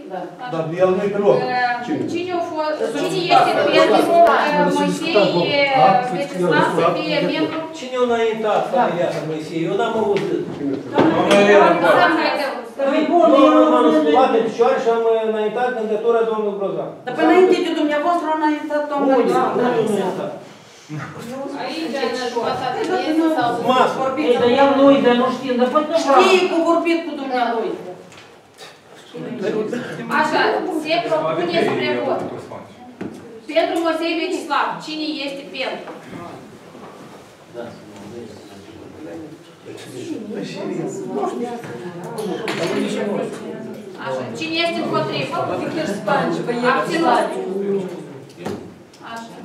Dar el nu-i pe loc. Cine a fost, cine este pentru Moisei Vecislav să fie membru? Cine a înaintat fără Moisei? Eu n-am auzit. M-am sculat de picioare și am înaintat candidatura domnului Grozan. Dar până înainte de dumneavoastră a înaintat domnul Grozan. Aici, în sau Ei, dar el nu-i, dar nu știm, dar poate nu vreau. Știi cu vorbit cu dumnealui. Așa, se propune spre vot. Pentru Moisei Vecislav, cine este pentru? Așa, cine este împotrivă? Abținut. Așa.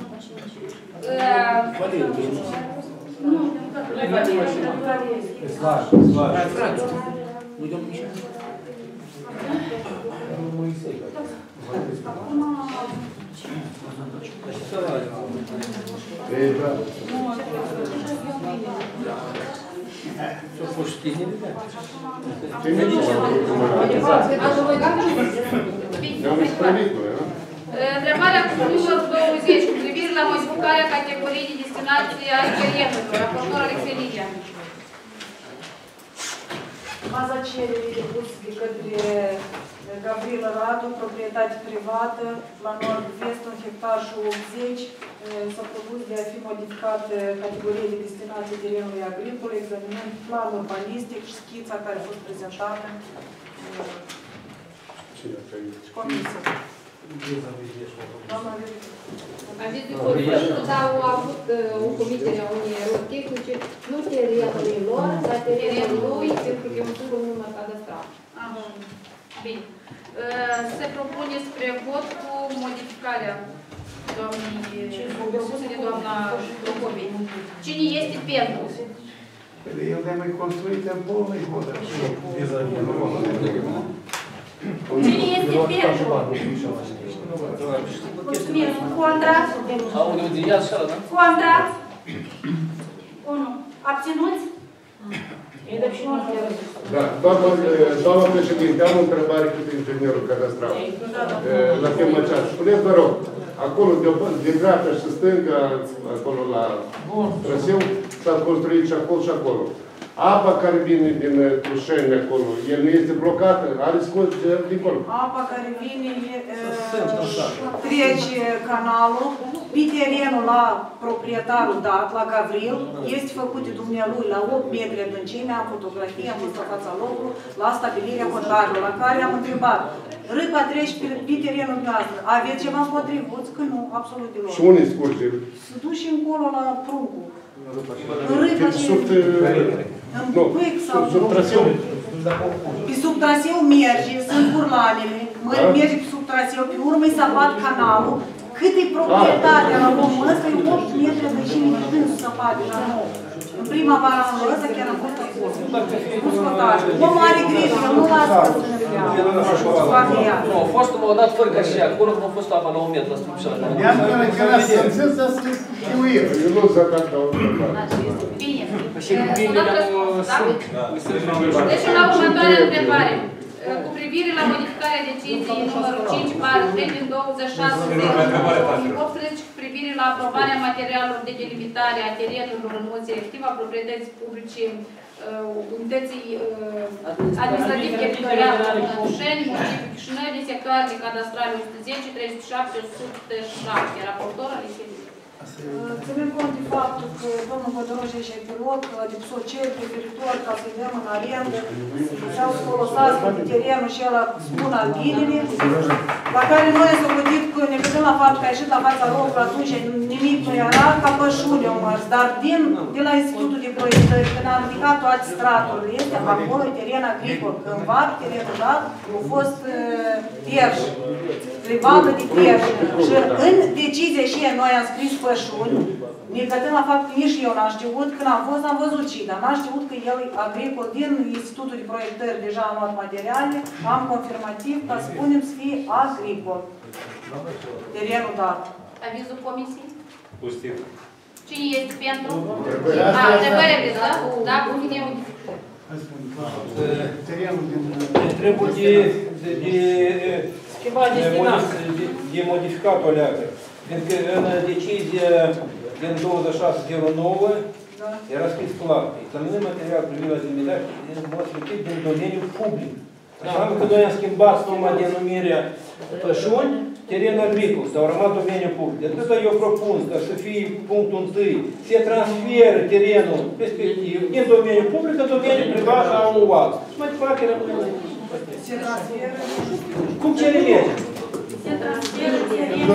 Întrebarea cu numărul 20 cu privire la modificarea categoriei de destinație a terenurilor. Raportor Alexei Lidia. Baza cererii depuse de către Gavrila Radu, proprietate privată, la nord-vest, 1 hectar și 80, s-a propus de a fi modificat categoria de destinație terenului agricol, examinând planul urbanistic și schița care a fost prezentată și comisia. Aviz de consultă, dar au avut o comitere a unei erori tehnice, nu terenului lor, dar terenul lui, pentru că e un singur număr cadastral. Bine. Se propune spre vot cu modificarea propusă de doamna Procopiei. Cine este pentru? El de mai construit în polnă și pot Cine este pentru? Mulțumim. Contra? Contra? 1. Abținuți? Da, doamna președinte, am o întrebare cu inginerul cadastral. La tema aceasta. Spuneți, vă rog, acolo de dreapta și stânga, acolo la traseu, s-a construit și acolo și acolo. Apa care vine din Clușeni acolo, el nu este blocată? Are scos de acolo? Apa care vine, trece canalul, pe terenul la proprietarul dat, la Gavril, este făcut de dumnealui la 8 metri adâncime, am fotografie, am fost la fața locului, la stabilirea hotarului, la care am întrebat. Râpa trece pe terenul noastră. Aveți ceva împotrivuți? Că nu, absolut deloc. Și unde scurge? Se duce încolo la pruncu. Râpa sub traseu. Pe sub traseu merge, sunt curlanele, merge pe sub traseu, pe urmă îi sabat canalul. Cât e proprietatea la omul ăsta, e 8 metri de și dânsul săpat deja nou. În primăvara anul ăsta chiar am fost acolo. Cu scotaj. Omul are grijă, el nu lasă să ne vedea. Nu, a fost m-au dat fără ca și acolo, cum a fost apa la 1 metru la structură. Iar că la sențel să știuie. Eu nu s-a dat la o întrebare. Bine. Și cu bine Deci la următoarea întrebare. Cu privire la modificarea deciziei numărul 5/3 din 26/2018 cu privire la aprobarea materialelor de delimitare a terenurilor în mod selectiv a proprietății publice unității administrativ-teritoriale Clușeni, municipiul Chișinău, din sectoarele cadastrale 110, 307, 107. Raportor Alexei Lidia. Ținând cont de faptul că domnul Bădăroșe și epilog de social preferitor ca să-i dăm în arendă, s-au folosească de terenul și ăla spun albinele, la care noi s-au gândit că ne gândim la faptul că a ieșit la fața locului atunci nimic nu era, ca pășule au mers, dar de la Institutul de Proiectări, când am ridicat toate straturile, este acolo teren agricol, cândva terenul dat a fost pierși, privată de pierși. Și în decizie și noi am scris pășuni, ne gătăm la fapt că nici eu n-am știut, când am fost, am văzut și, dar n-am știut că el e agricol din Institutul de Proiectări, deja am luat materiale, am confirmativ, ca spunem să fie agricol. Terenul dat. Avizul comisiei? Pozitiv. Cine este pentru? Întrebări aveți, da? Da, cu mine modificări. Terenul din... Trebuie de modificat o leagă. Pentru că în decizia din 2609 era scris clar. Examinăm material privind la delimitare în mod strict din domeniul public. Înseamnă că noi am schimbat numai denumirea pășuni, teren agricol, sau rămas domeniul public. De atât eu propun ca să fie punctul 1, se transferă terenul respectiv din domeniul public în domeniul privat la un alt. Și mai departe rămâne. Se transferă. Cum cere legea? Se transferă terenul.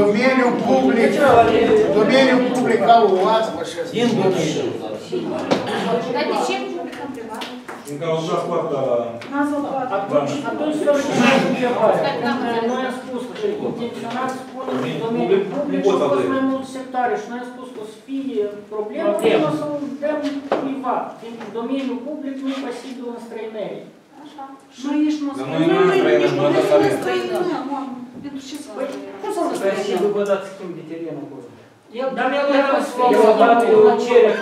Domeniul public au o ață, Din domeniul. Dar de ce public în privat? Din cauza poarta... N-ați văzut. Atunci să răspundem întrebarea. Noi am spus că intenționați să punem domeniul public și au fost mai multe sectoare și noi am spus că o să fie problemă, o să dăm cuiva. Pentru domeniul public nu e posibil în străinărie. Așa. Noi nici nu Dar noi nu străinăm, noi nu străinăm. Pentru ce să Cum să nu Trebuie să vă dați schimb de terenul acolo. Dar mi-a dat o cerere.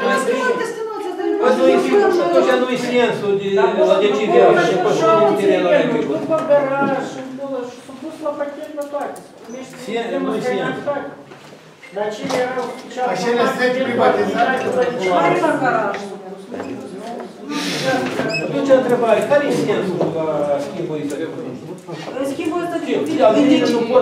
Atunci nu-i sensul la decizia și pășuni în terenul agricol. După garaj și sunt pus la pachet la toate. Nu-i sens. Dar cele erau special. Acele sunt privatizate. Care la garaj? Atunci întrebare, care e sensul la schimbul ăsta? Schimbul ăsta Nu pot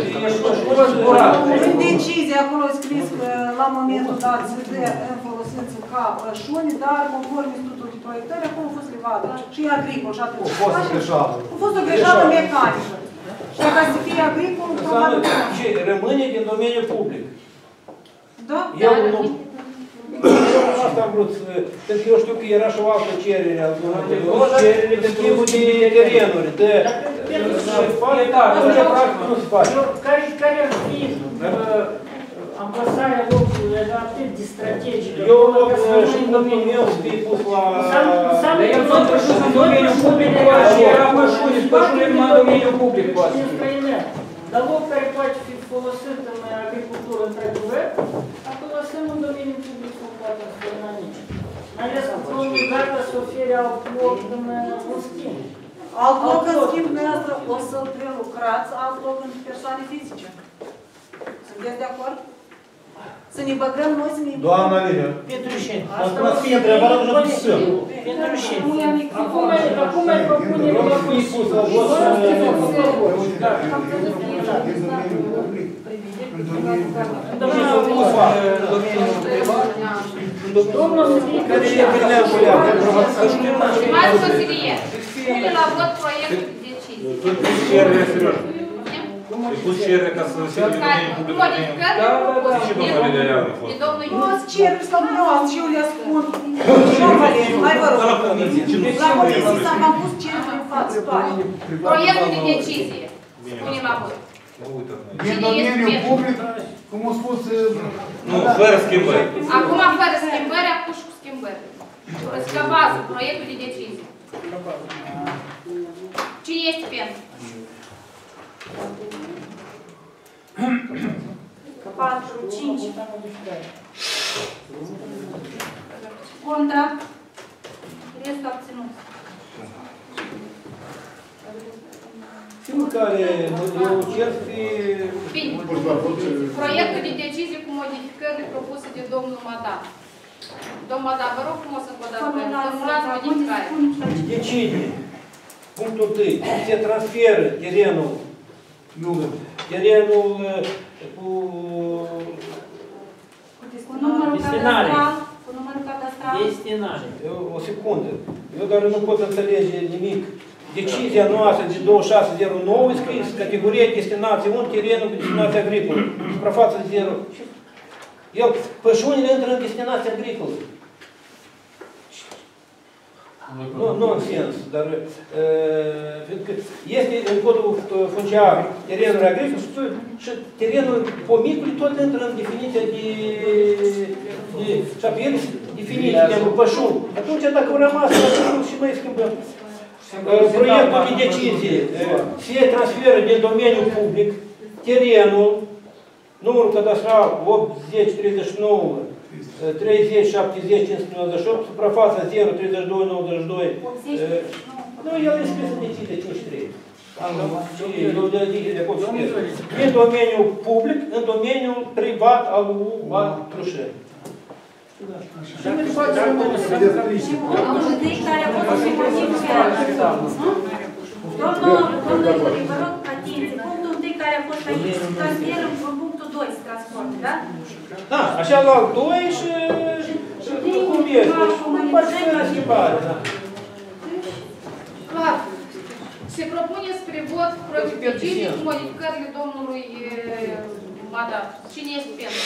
în decizie acolo e scris că la momentul dat se dă în folosință ca pășuni, dar conform institutul de proiectare acolo a fost livadă și e agricol și atât. A fost o greșeală. A fost o greșeală mecanică. Și ca să fie agricol, probabil că nu. Ce rămâne din domeniul public. Da? Eu nu... Asta am vrut să... Pentru că eu știu că era și o altă cerere al domnului. Cerere de schimbul de terenuri. Atunci, practic, nu se face. Care ar fi amplasarea locului atât de strategică? Eu loc și punctul meu să fie pus la... Înseamnă că tot pășuni în domeniul public, era pășuni numai în domeniul public. Dar loc care poate fi folosit în agricultură într-adevăr, acolo lăsăm în domeniul public nu poate să fie nici. Mai ales că probabil gata să ofere alt loc în schimb. Alt loc în schimb, dumneavoastră o să-l prelucrați, alt loc în persoane fizice. Sunteți de acord? Să ne băgăm noi, să ne... Doamna Lidia. Pentru ce? Asta o să fie întrebarea că nu știu. Pentru ce? Acum mai propunem la pus la vot Domnul Sfântă, Mai Vasilie, pune la vot proiectul de decizie. Îi pus cerere ca să se de domeniul public. Modificări Și domnul Lidereanu a fost. de domnul Nu Ioan. ați cereri sau nu ați și eu le ascund. Mai vă rog. La comisie s-am pus cereri în față toate. Proiectul de decizie. Pune la vot. Din domeniul public, cum a spus... Nu, fără schimbări. Acum fără schimbări, acum și cu schimbări. Ca bază, proiectul de decizie. Cine este pentru? 4, 5. Contra. Restul abținut. Sigur care eu cer să fie... Bine. Proiectul de decizie cu modificările propuse de domnul Mada. Domnul Mada, vă rog frumos să vă dați formulați modificare. Decide. Punctul 1. Se transferă terenul cu numărul cadastral. Cu numărul cadastral. Destinare. O secundă. Eu doar nu pot înțelege nimic. Decizia noastră de 2609 e scris categoria destinație 1, terenul cu destinație agricolă. Suprafață 0. Pășunile intră în destinație agricolă. Nu în sens, dar este în codul funciar terenul agricol și terenul pomicului tot intră în definiția de și apoi el definiție de pășun. Atunci dacă au rămas pășun și mai schimbăm. Proiectul de decizie se transferă din domeniul public terenul, numărul cadastral 8039 30, 70, 598, suprafața 0, 32, 92. Nu, el e scris în decizie 53. În domeniul public, în domeniul privat al Trușeni. Domnule, vă rog, atenție, punctul 1 care a fost aici, transferăm în punctul 2 transport, da? Da, așa la 2 și cum este, și mai parțială schimbare, da. Clar. Se propune spre vot proiectul de decizie cu modificările domnului Madat. Cine este pentru?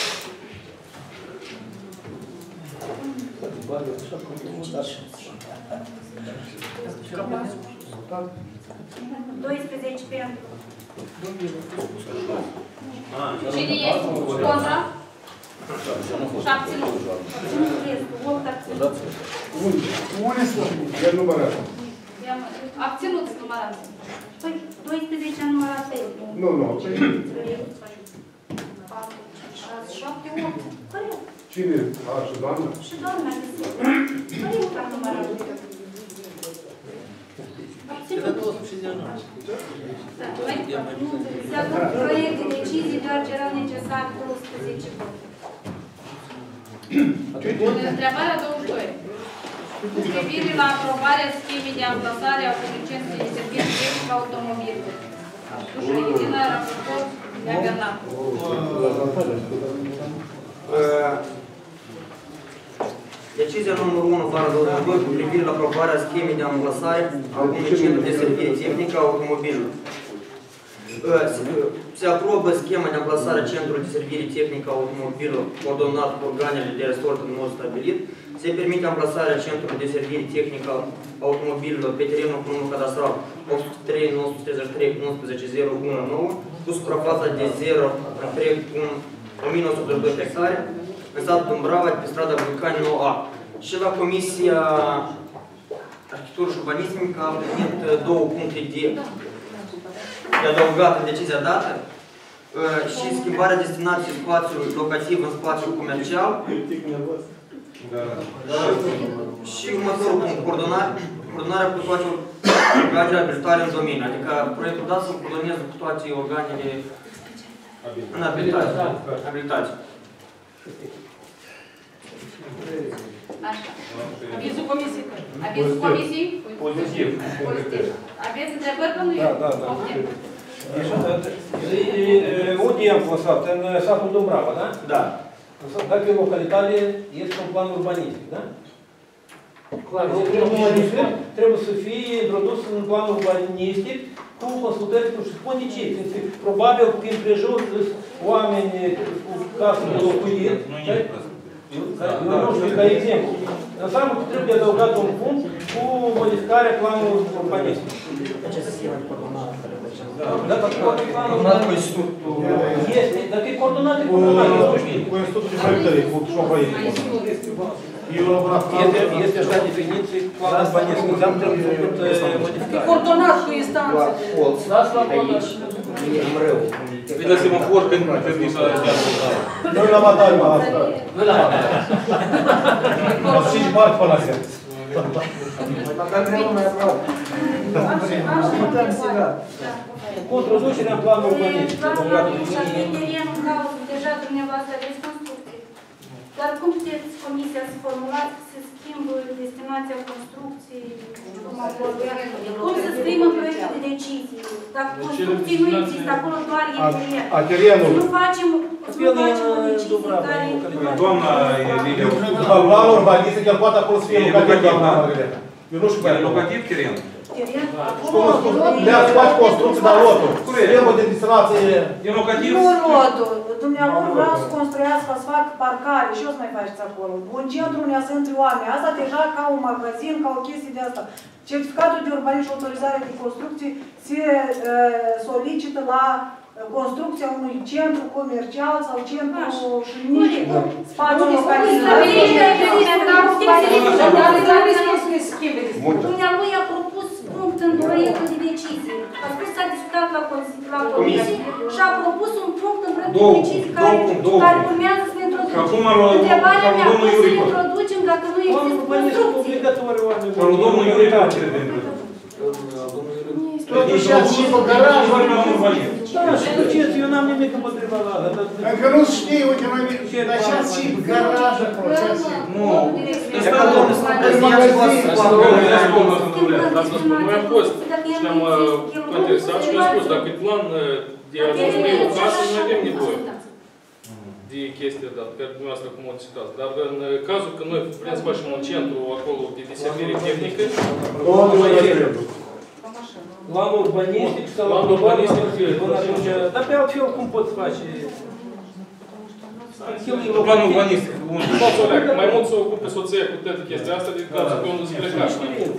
Cine este contra? 7 nu. El numărat. Abținuți numărați. Păi, 12 a numărat pe el. Nu, nu. 7, 8. Corect. Cine? A, și doamna? Și doamna de zi. Corect a numărat. Se adoptă proiect de decizie, deoarece erau necesari 12 voturi. Întrebarea 22. Cu privire la aprobarea schemei de amplasare a comercianței de servicii tehnic automobil. Dușa Irina, raportor, ne-a gănat. Decizia numărul 1/22 cu privire la aprobarea schemei de amplasare a unui centru de servire tehnică a automobilului. Se aprobă schema de amplasare a centrului de servire tehnică a automobilului coordonat cu organele de resort în mod stabilit. Se permite amplasarea centrului de servire tehnică a automobilului pe terenul cu numărul cadastral 803-933-11-019 cu suprafața de 0,1982 hectare în satul Dumbrava, pe strada Vulcani 9A. Și la Comisia Arhitectură și Urbanismică am primit două puncte de adăugat în decizia dată și schimbarea destinației spațiului locativ în spațiul comercial. Și următorul punct, coordonarea cu toate organele abilitare în domeniu, adică proiectul dat să coordoneze cu toate organele în abilitate. Așa. Avizul comisiei. Avizul comisiei? Pozitiv. Aveți întrebări, domnule? Da. Unde i-am plasat? În satul Dumbrava, da? Da. Dacă e localitate, este un plan urbanistic, da? Trebuie să fie introdus în plan urbanistic cu consultări, nu știu, spun de ce. Probabil că în prejur oameni cu casă de locuit. Eu nu știu, ca exemplu. Înseamnă că trebuie adăugat un punct cu modificarea planului urbanistic. Este, dacă e coordonat, e coordonat. Cu Institutul de Proiectări, cu proiectul. Este așa definiție, planul urbanistic. Înseamnă că trebuie modificare. E coordonat cu instanțele. Aici, în rău. Vede semafor când trebuie să Noi la Matari, mă asta. Noi la Matari. Am 5 marți până la seara. Cu introducerea în planul urbanistic. Și pe teren în cauză, deja dumneavoastră aveți construcții. Dar cum puteți comisia să formulați să schimbă destinația construcției? Cum să scriem în proiectul de decizie? Dacă construcții nu există, acolo doar e teren. Să nu facem o decizie care... Doamna Emilia, Planul urbanistic, el poate acolo să fie locativ, doamna Margareta. Eu nu știu care e locativ teren. Le-ați face construcții, dar lotul. Schemă de destinație... E locativ? Nu lotul. Dumneavoastră vreau să construiască, să fac parcare. Și o să mai faceți acolo. Un centru unde să intre oameni. Asta deja ca un magazin, ca o chestie de asta. Certificatul de urbanism și autorizare de construcții se solicită la construcția unui centru comercial sau centru șunic, spațiu localizat. Dumnealui a propus punct în proiectul de decizie. A spus că s-a discutat la comisie și a propus un punct în proiectul de decizie care urmează să ne introducem. Întrebarea mea, cum să ne introducem dacă nu există construcții? Domnul Iurie, Totuși ați și pe garaj. Da, știți, eu n-am nimic împotriva la asta. Încă nu știu, uite, noi... Dar ce ați și garaj acolo, ce ați și? Nu, asta nu Noi am fost și ne-am interesat și ne-am spus, dacă e plan de a construi o casă, noi avem nevoie de chestia dată, care dumneavoastră cum o citați. Dar în cazul că noi vrem să facem un centru acolo de deservire tehnică, Plan urbanistic sau plan urbanistic, dar pe altfel cum poți face? Plan urbanistic. Mai mult să ocupe soția cu toată chestia asta decât cazul că unde se pleca.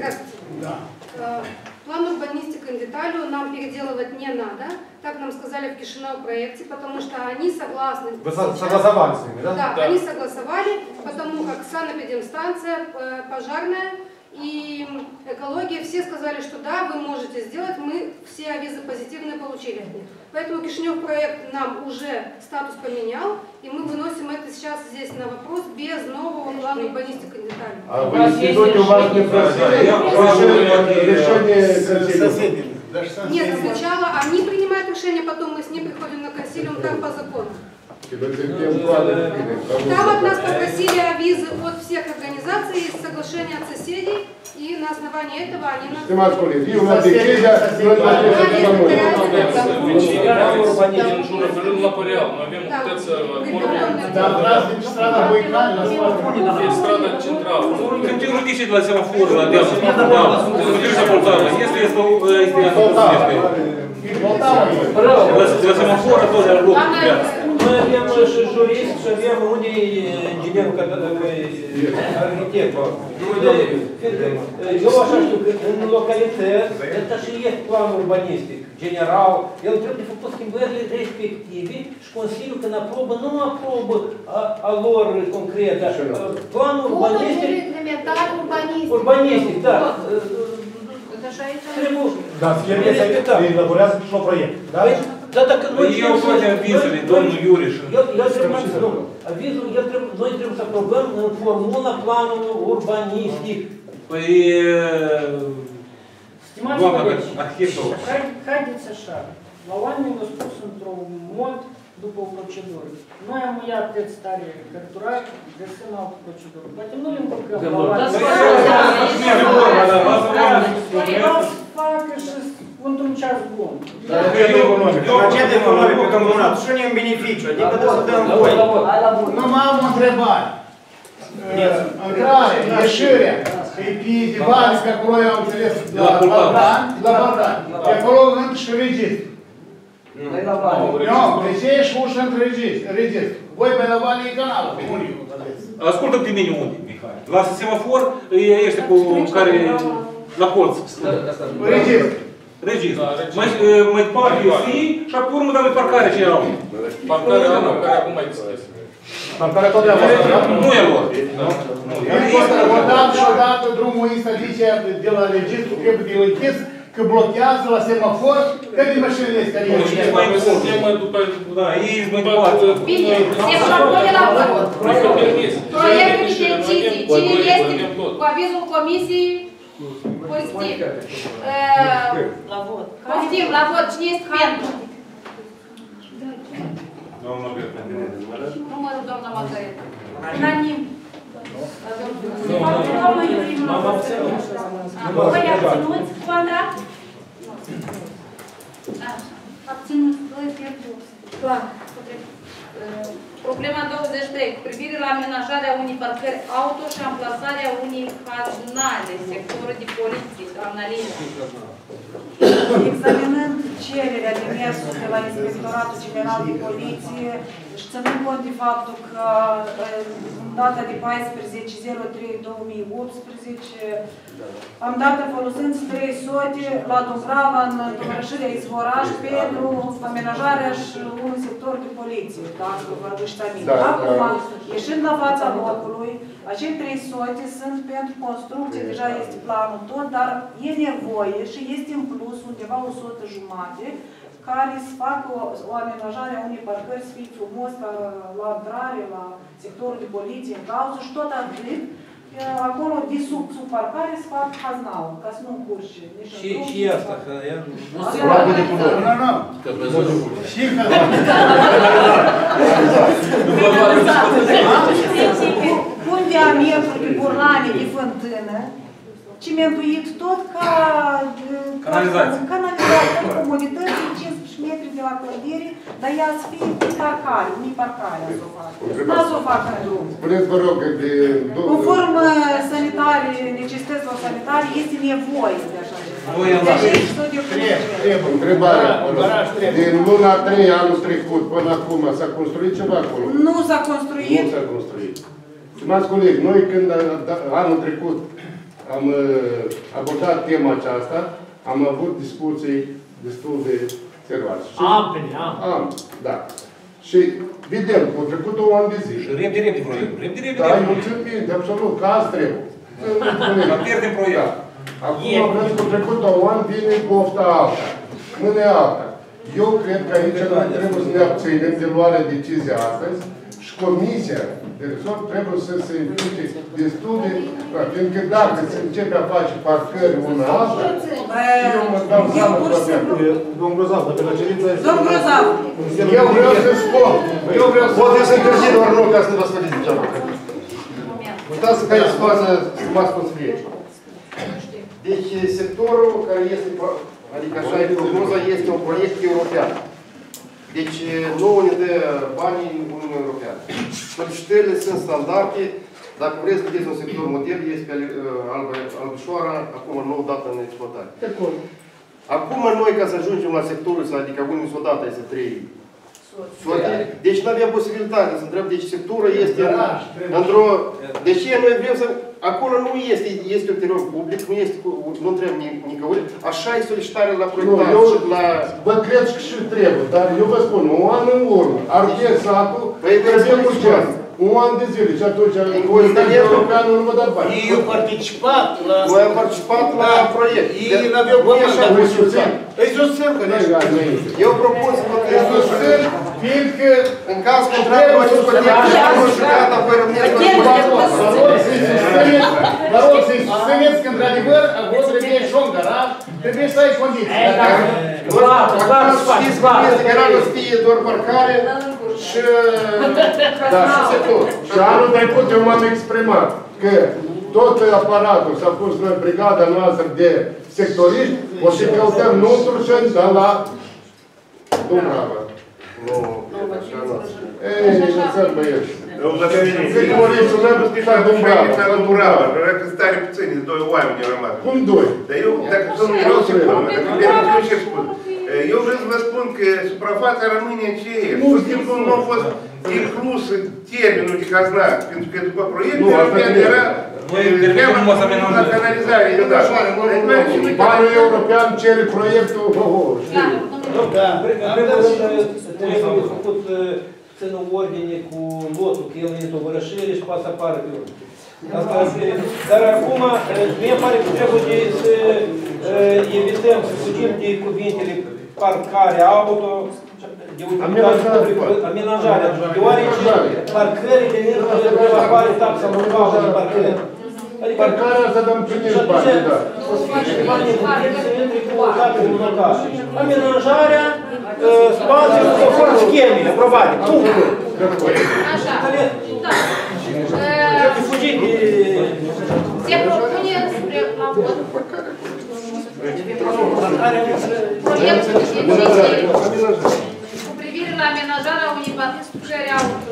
План урбанистик in деталью нам переделывать не надо, так нам сказали в Кишинев проекте, потому что они согласны. Вы согласовали с ними, да? Да, они согласовали, потому как санэпидемстанция, пожарная и экология, все сказали, что да, вы можете сделать, мы все авизы позитивные получили от них. Поэтому Кишинев проект нам уже статус поменял, и мы выносим это сейчас здесь на вопрос без нового плана урбанистика in деталью. А в институте у вас не просили решение консилиума? Нет, сначала они принимают решение, потом мы с ним приходим на консилиум, так по закону. Там от нас попросили авизы от всех организаций, соглашения от соседей, и на основании этого они нас... Stimați colegi, eu mă decizia, noi la În jur împreună la Păreal, noi avem puteți Dar vreau din strada Voicani, la e strada centrală. Când te rudiți de la semaforul la deasă, Măgârșa Poltava, este la semaforă tot de loc. Noi avem și jurist și avem unii ingineri, arhitect. Eu așa știu că în localități, ăsta și este plan urbanistic, general, el trebuie făcut schimbările respective și Consiliul când aprobă, nu aprobă a lor concretă. Planul urbanistic... Urbanistic, da. Da, trebuie să elaborează și un proiect, da? Da, dacă noi eu toate avizele, domnul Iuriș. Noi trebuie să aprobăm în formula planului urbanistic. Păi, Stimați colegi, haideți așa, la oameni vă spus într-un mod după o procedură. Noi am iat text tare cărturat, găsim altă procedură. Poate nu le împăcăm la oameni. Facă și într-un ceas bun. Agent economic pe comunat, și nu e un beneficiu, adică trebuie să dăm voi. Nu mai am o întrebare. Intrare, ieșirea, pe de bani, pe acolo eu am înțeles la Balcan, pe acolo încă și registru. Nu, deci ești ușă între registru. Voi pe la bani e canalul, unii aveți. Ascultă pe mine unde, Mihai. La semafor, ești cu care, la colț. Registru. Registru. Mai departe eu fi și apoi urmă dăm parcare ce erau. Parcarea nu, care acum mai deschis. Parcarea tot de acolo, da? Nu e lor. Odată drumul ăsta zice de la registru trebuie de închis, că blochează la semafor, câte mașinile este aici? Da, ei mai departe. Bine, se va pune la vot. Proiectul de decizii, cine este cu avizul comisiei, pozitiv. La vot. Pozitiv, la vot, cine este pentru? Numărul doamna Margareta. Unanim. Voi abținuți contra? Abținuți, 2 pentru. Problema 23. Cu privire la amenajarea unei parcări auto și amplasarea unei cazunale, sectorul de poliție, doamna Lina. Examinând cererea de mersul de la Inspectoratul General de Poliție și ținând cont de faptul că în data de 14.03.2018 am dat folosind 300 la Dubrava în Tămărășirea Izvoraș pentru amenajarea și unui sector de poliție, dacă vă aduceți aminte. Acum, ieșind la fața locului, acei 300 sunt pentru construcție, deja este planul tot, dar e nevoie și este în plus undeva 100 jumate care să facă o amenajare a unei parcări să fie frumos ca la intrare, la sectorul de poliție, în cauză și tot atât, Acolo, de sub parcare, se fac haznaul, ca să nu încurce. Și asta, că ea nu se poate de culori. Nu. Și pun diametru de burlane de fântână, cimentuit tot ca canalizație, comodități de 15 metri de la clădire, dar ea să fie pe parcare, nu-i parcare a să o facă. Nu să o facă în drum. Spuneți, vă rog, de... Conform sanitare, necesităților sanitare, este nevoie de așa ceva. Întrebare. Din luna 3 anul trecut până acum s-a construit ceva acolo? Nu s-a construit. Nu s-a construit. Stimați colegi, noi când anul trecut am abordat tema aceasta, am avut discuții destul de serioase. Ampele, da. Și vedem, au trecut 2 ani de zi. Repede proiect. Da, eu țin bine, absolut, ca azi trebuie. Dar pierdem proiect. Acum, vreau că au trecut 2 ani, vine pofta alta. Mâine alta. Eu cred că aici noi trebuie să ne abținem de luarea decizia astăzi și comisia de resort trebuie să se implice destul de... Fiindcă dacă se începe a face parcări una alta, eu mă dau seama toate acolo. Domnul Grozav, dacă la cerința este... Domnul Grozav! Eu vreau să spun. Poate să întârzi doar loc ca să nu vă spăliți degeaba. Uitați care e situația, stimați consilieri. Deci sectorul care este, adică așa e prognoza, este un proiect european. Deci nu ne dă banii Uniunea Europeană. Solicitările sunt standarde. Dacă vreți să vedeți un sector model, este pe Albișoara, acum nou dată în exploatare. Acum noi, ca să ajungem la sectorul ăsta, adică unii s-o dată este 3 sote, deci nu avem posibilitate să întrebăm, deci sectorul este într-o... De ce noi vrem să... Acolo nu este un teren public, nu trebuie nicăuri, așa e solicitarea la proiectare și la... Vă cred că și trebuie, dar eu vă spun, un an în urmă, arde satul, trebuie urgent. Un an de zile și atunci europeanul nu vă dat bani. Ei au participat la... Noi am participat la proiect. Ei n-aveau bani așa. Îi susțin că eu propun să vă susțin, fiindcă în caz contrar, noi susținem și gata, voi rămâneți Vă rog să-i susțineți că, într-adevăr, acolo trebuie și un garaj, trebuie să ai condiții. Știți cum este garajul să fie doar parcare și sector. Și anul trecut eu m-am exprimat că tot aparatul s-a pus la brigada noastră de sectoriști, o să căutăm nu Turceni, dar la Dumbrava. Nu, așa nu. Ei, lăsăm băieți. Sectoriștul meu stă la Dumbrava. Vreau că stare puțini, 2 oameni au rămas. Cum 2? Dar eu, dacă domnul vreau să spun, dacă ce spun. Eu vreau să vă spun că suprafața rămâne aceea. Pur și simplu nu a fost inclus termenul de caznat, pentru că după proiectul european era la canalizare. Banul european cere proiectul, țină ordine cu lotul, că el e în tovărășire și poate să apară pe urmă. Dar acum, mie pare că trebuie să evităm, să fugim de cuvintele parcare auto, de amenajare, deoarece parcările nu apare taxa locală de parcări. Parcarea să dăm primiri bani, da. O să fie și bani să intre cu capul local. Amenajarea, spațiul, conform schemei aprobate. Așa, da. Trebuie fugit de... Se propune spre la vot proiectul de decizie cu privire la amenajarea unei partii structuri auto.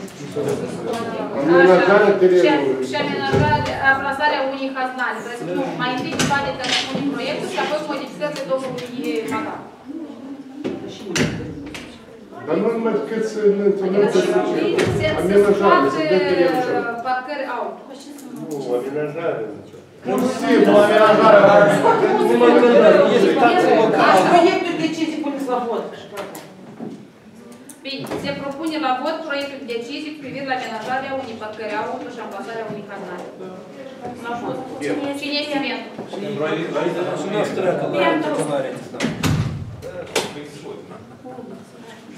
Și amenajarea, aplasarea unei haznale. Mai întâi se poate transpune proiectul și apoi modificările domnului Magar. Dar nu numai cât să ne întâlnim să facă parcări auto. Nu, amenajare. Nu simplu, amenajarea. Proiectul decizii puneți la vot. Bine, se propune la vot proiectul de decizii privind la amenajarea unei parcări auto și amplasarea unei haznale. Cine este pentru?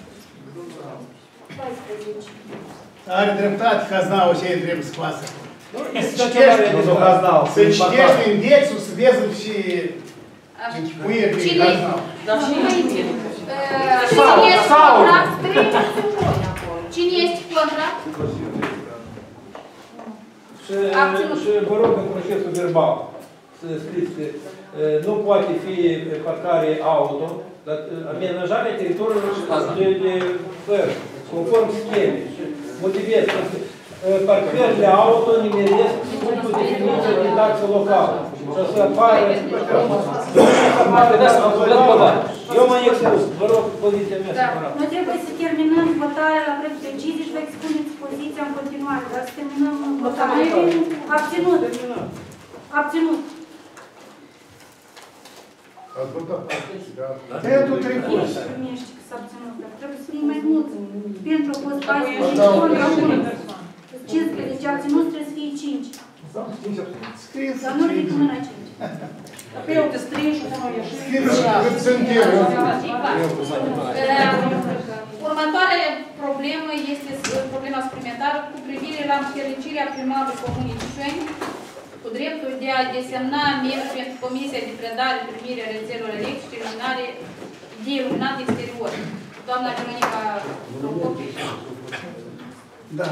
Are dreptate, haznaul ce trebuie să facă. Să citești indexul, să vezi și închipuiri din gaznal. Cine este contra? Și vă rog în procesul verbal să scriți că nu poate fi parcare auto, dar amenajarea teritoriului de fără, conform schemei. Și motivez că parcările auto nimeresc sub definiția de taxă locală. Și o să apară... Eu mă expus, vă rog, poziția mea separat. Noi trebuie să terminăm votarea la proiect de decizie și vă expuneți poziția în continuare, dar să terminăm votarea. Abținut. Abținut. Ați votat. Pentru trecut. Ești primești că s-a abținut, dar trebuie să fie mai mult. Pentru a fost 14 și contra 1. 15 abținut trebuie să fie 5. Dar nu ridic mâna 5. Pe eu te strâng și nu ieși. Cât sunt eu? Următoarea problemă este problema suplimentară cu privire la înfericirea primarului Comunei Cișeni cu dreptul de a desemna membri pentru Comisia de Predare, Primire, Rețelor Electrice, Iluminare, de iluminat exterior. Doamna Veronica Procopici. Da.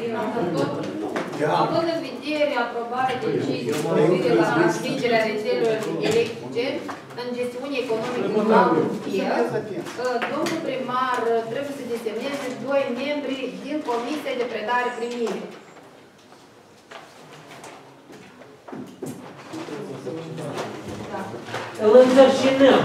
Având în vedere aprobarea deciziei cu privire la transmiterea rețelelor electrice în gestiune economică locală, domnul primar trebuie să desemneze 2 membri din Comisia de Predare-Primire. Îl însărcinăm.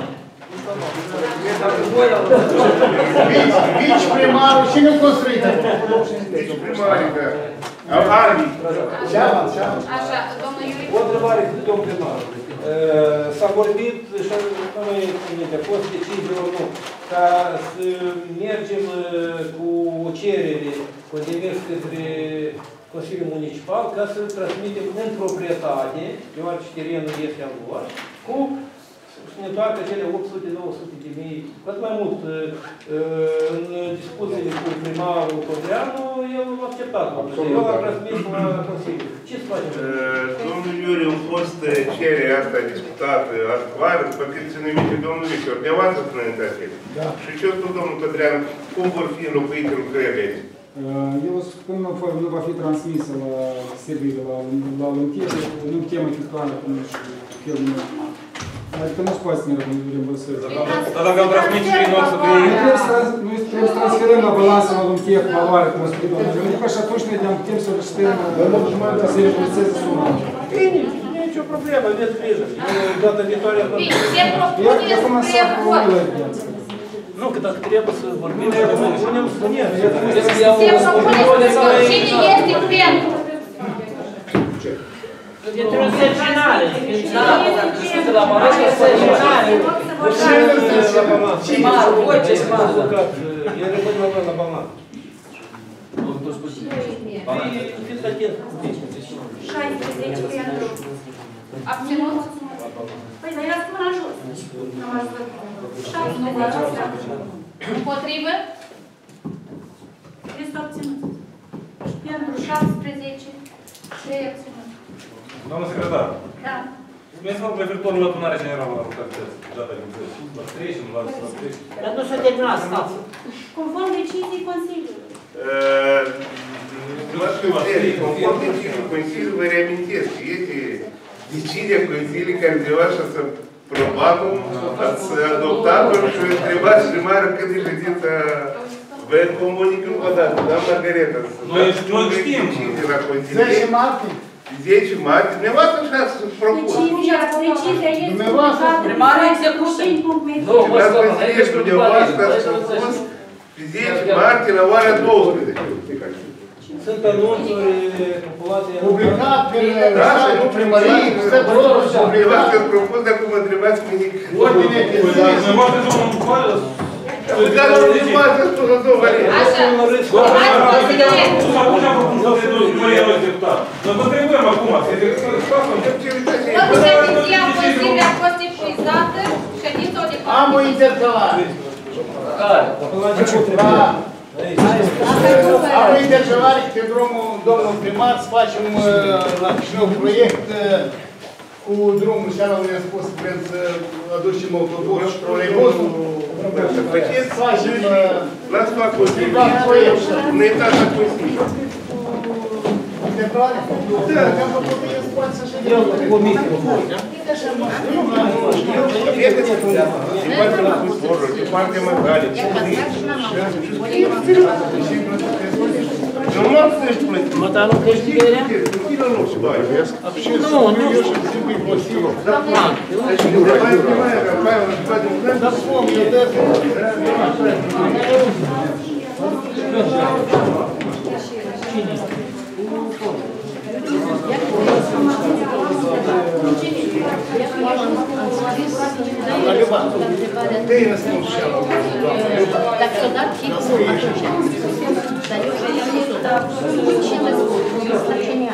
Vice-primarul, cine-l construit? Vice-primarii, da. Arbi. Așa, domnul Iurie. O întrebare, domnul primar. S-a vorbit și noi a fost decizie ori nu, ca să mergem cu o cerere, cu demers către Consiliul Municipal, ca să transmitem în proprietate, deoarece terenul este al lor, cu să ne întoarcă cele 800-900 de mii, cât mai mult în discuțiile cu primarul Codreanu, el a acceptat. El a transmis la Consiliu. Ce să facem? Domnul Iurie, a fost cererea asta discutată azi vară, după cât se numite domnul Victor, de avanță comunitatea. Și ce a spus domnul Codreanu, cum vor fi înlocuite lucrările? Eu spun nu va fi transmisă la serviciul, la Luntiere, nu chemă efectuarea până și firmă. Adică nu-ți poate să ne reimburseze. Dar dacă am transmit și prin noastră, noi trebuie să transferăm la balanța la Luntiere valoare, cum a spus domnul Ionică, și atunci noi ne-am putem să reștăm să reimburseze suma. Bine, nu e nicio problemă, aveți grijă. Data viitoare... Se propune spre vot. Nu, că dacă trebuie să vorbim, punem să spunem. Se propune spre vot. Cine este pentru? Pentru însărcinare. Discută la balans cu însărcinare. Primarul, voi ce primarul? Eu rămân la balans. Fiți atent. 16 pentru. Abținut? Păi, dar ia spune jos. 16 Împotrivă? este obținut. Pentru 17 și obținut. Doamna secretar. Da. Spuneți-vă referitor la adunarea generală la localități. Data de lucrări. La 30, nu la 30. Dar nu s-a terminat, stați. Conform deciziei Consiliului. Conform deciziei Consiliului, vă reamintesc că este decizia Consiliului care trebuia să probabil ați adoptat-o și o întrebați primarul cât de ședința vă comunic încă o dată, doamna Margareta. Noi știm. 10 martie. 10 martie. Dumneavoastră așa ați propus. Decizia este primarul execută. Dumneavoastră ați propus pe 10 martie la ora 12. Sunt anunțuri populației... Publicat pe site-ul primăriei, Dumneavoastră ați propus, dar cum mă întrebați nimic. Ordine pe zi. Dumneavoastră domnul Mucoală? Dar nu dumneavoastră spus la două variante. Așa. Acum și-a propus să se ducă cu el deputat. Noi vă întrebăm acum, să Decizia Consiliului a fost epuizată, ședința o declară. Am o interpelare. Care? Am intercelare pe drumul domnul primar să facem la Chișinău proiect cu drumul și ala unde am spus că vrem să aducem autobuz și troleibusul. Să facem, las fac Consiliul, ne uitați la Consiliu. Intercelare? Da, am făcut că el poate să-și dea cu microfon. Din partea la Consiliul, din partea măgale, eu nu am să-și plătit. Mă, dar nu crești de ele? Consiliul nu se bagi. Nu, nu. Deci, Da spun, eu de Dacă s-o dat fixul așa, dar eu și-am zis-o, dar ce răspuns?